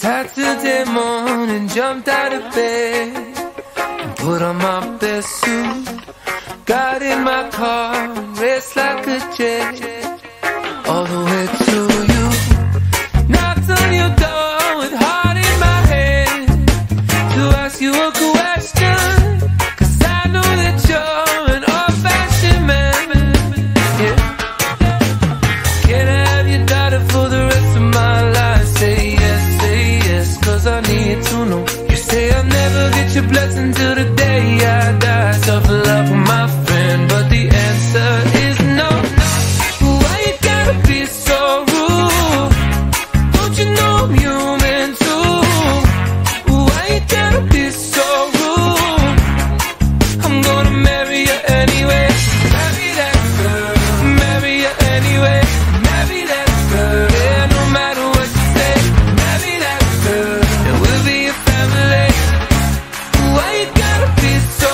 Saturday morning, jumped out of bed and put on my best suit. Got in my car and raced like a jet all the way to you. Knocked on your door with heart in my head to ask you a question, 'cause I know that you're an old-fashioned man. Yeah. Can I have your daughter for the rest of my life? Say yes, 'cause I need to know. You say I'll never get your blessing till the day I die. Tough love with my friend, but the answer is no. Why you gotta be so rude? Don't you know I'm human too? Why you gotta be so rude? I'm gonna marry you anyway. Marry that girl. Marry you anyway. Marry that girl. Yeah, no matter what you say. Marry that girl. And we'll be a family. Why you gotta be so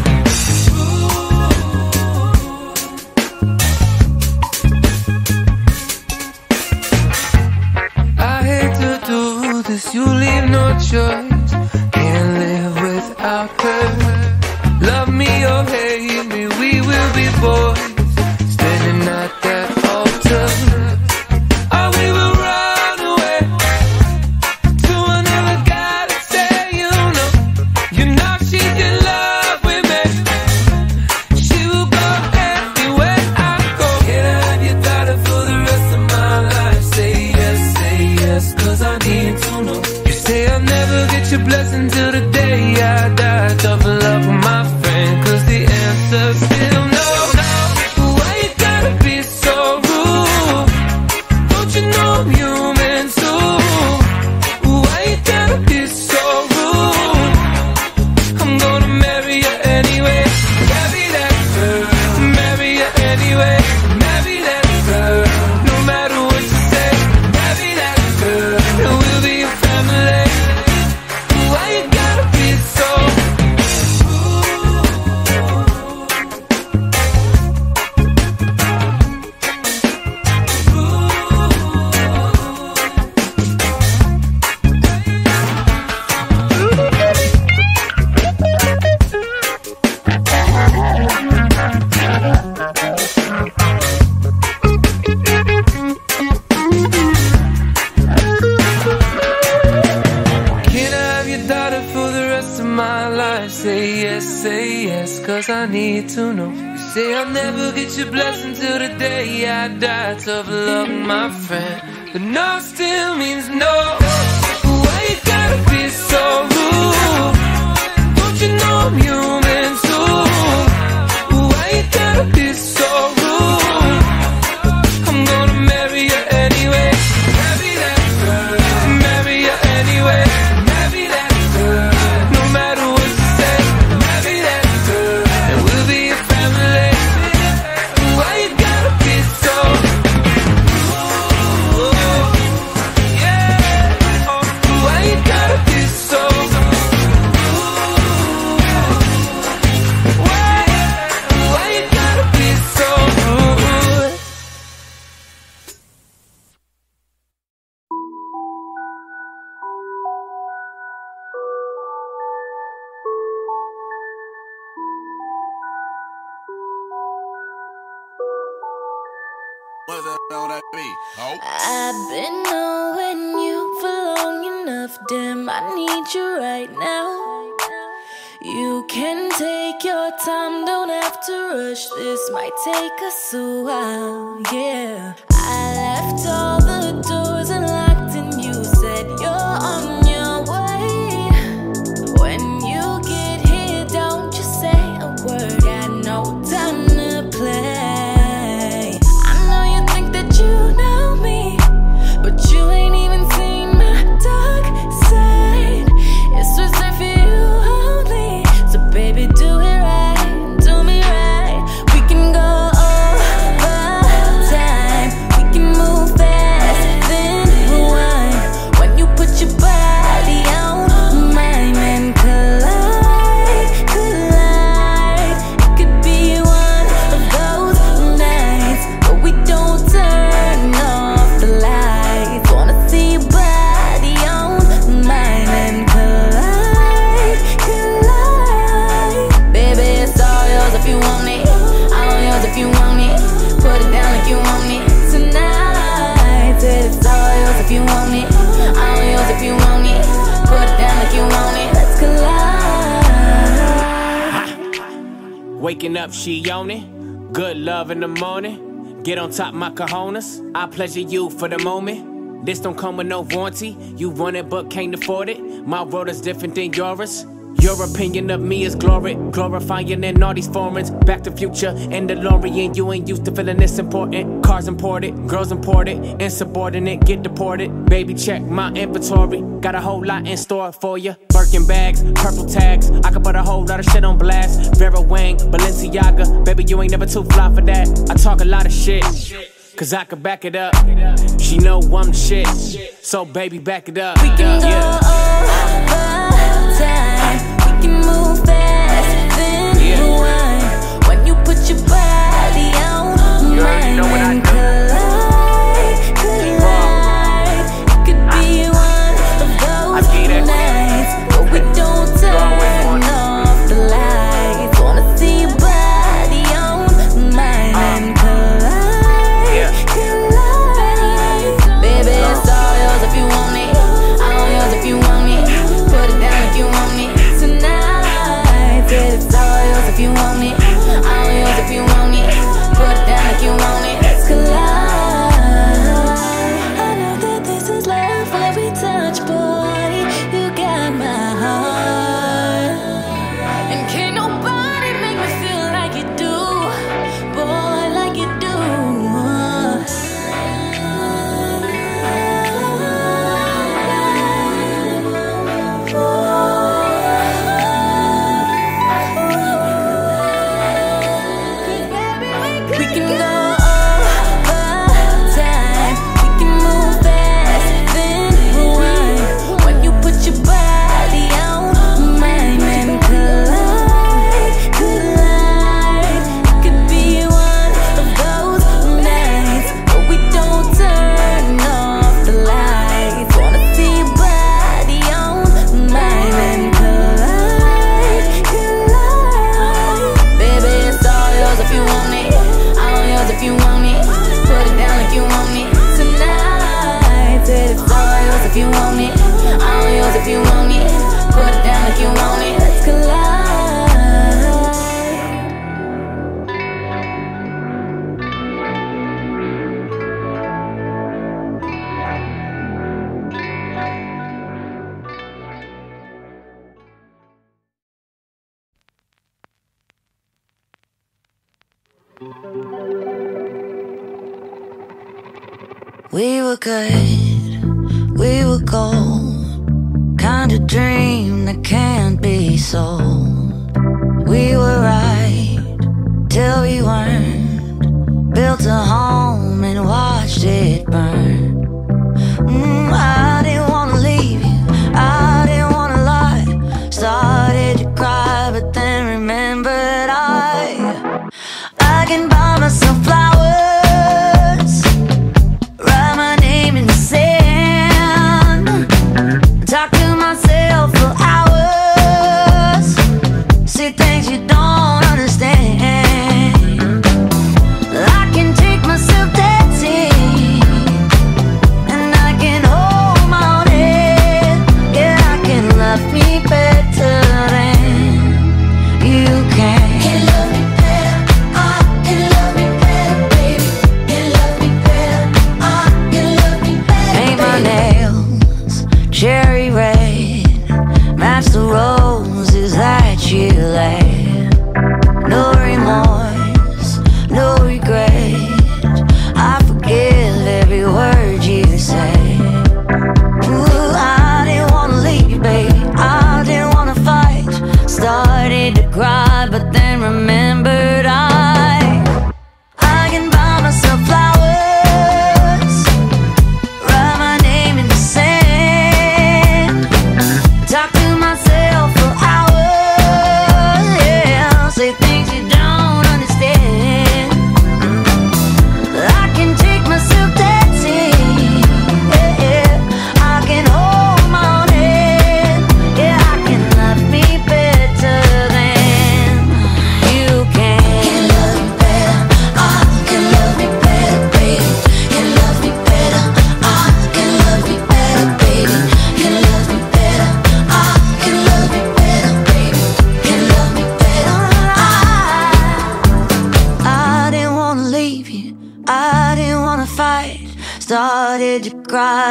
I hate to do this, you leave no choice. Can't live without her. Love me or hate me, we will be boys, standing at that altar. Or we will run away to another guy to say you know she's in love with me. She will go anywhere I go. Can I have your daughter for the rest of my life? Say yes, 'cause I need to know. You say I'll never get your blessing till the day I die. Tough love with my friend, 'cause the answer's still no. Why you gotta be so rude? Don't you know I'm human too? Why you gotta be so rude? I'm gonna marry you anyway. Marry that girl. Marry you anyway. Marry that girl. No matter what you say. Marry that girl. And we'll be a family. Why you gotta be so Can I have your daughter for the rest of my life? Say yes, 'cause I need to know. You say I'll never get your blessing till the day I die. Tough love, my friend, but no still means no. Why you gotta be so rude? Don't you know I'm human too? Why you gotta be so rude? I'm gonna marry you anyway. Marry that girl. Marry you anyway. Marry that girl. No matter what you say. Marry that girl. And we'll be a family. Why you gotta be so yeah. Why you gotta be so Why you gotta be so rude? What the hell that be? Oh. I've been knowing you for long enough, damn, I need you right now. You can take your time, don't have to rush, this might take us a while, yeah. I left all the doors unlocked and you said you're on your way. When you get here, don't just say a word, got no time to play. I know you think that you know me, but you ain't even seen my dark side. It's reserved for you only, so baby do it right, do me right. We can go over time, we can move fast. Waking up, she on it. Good love in the morning. Get on top, my cojones. I pleasure you for the moment. This don't come with no warranty. You want it but can't afford it. My world is different than yours. Your opinion of me is glory, glorifying in all these foreigns. Back to Future and DeLorean. You ain't used to feeling this important. Cars imported, girls imported, insubordinate, get deported. Baby, check my inventory. Got a whole lot in store for you. Birkin bags, purple tags. I could put a whole lot of shit on blast. Vera Wang, Balenciaga. Baby, you ain't never too fly for that. I talk a lot of shit, cause I could back it up. She know I'm the shit, so baby, back it up. We can go over time. We can move fast, then rewind. When you put your body on mine and collide, collide. It could be one of those nights where we don't turn off the lights. Wanna see your body on mine and collide, collide. Baby, it's all yours if you want it. All yours if you want it. Put it down if you want it tonight. Said it's all yours if you want it. All yours if you want it. Put it down if you want it. Let's collide. I know that this is love when we touch, boy. You got my heart, and can't nobody make me feel like you do, boy, like you do. We can go over time. We can move fast, then rewind. When you put your body on mine and collide, collide. It could be one of those nights where we don't turn off the lights. Wanna see your body on mine and collide, collide. Baby, it's all yours if you want it. All yours if you want it. Put it down if you want it tonight. Said it's all yours if you want it. All yours if you want it. Put it down if you want it. Let's collide. We were good, we were gold, kind of dream that can't be sold. We were right till we weren't, built a home and watched it burn. I didn't wanna leave you, I didn't wanna lie. Started to cry but then remembered I can buy myself flowers, write my name in the sand, talk to myself for hours, see things you don't understand. I can take myself dancing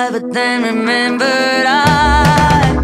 but then remembered I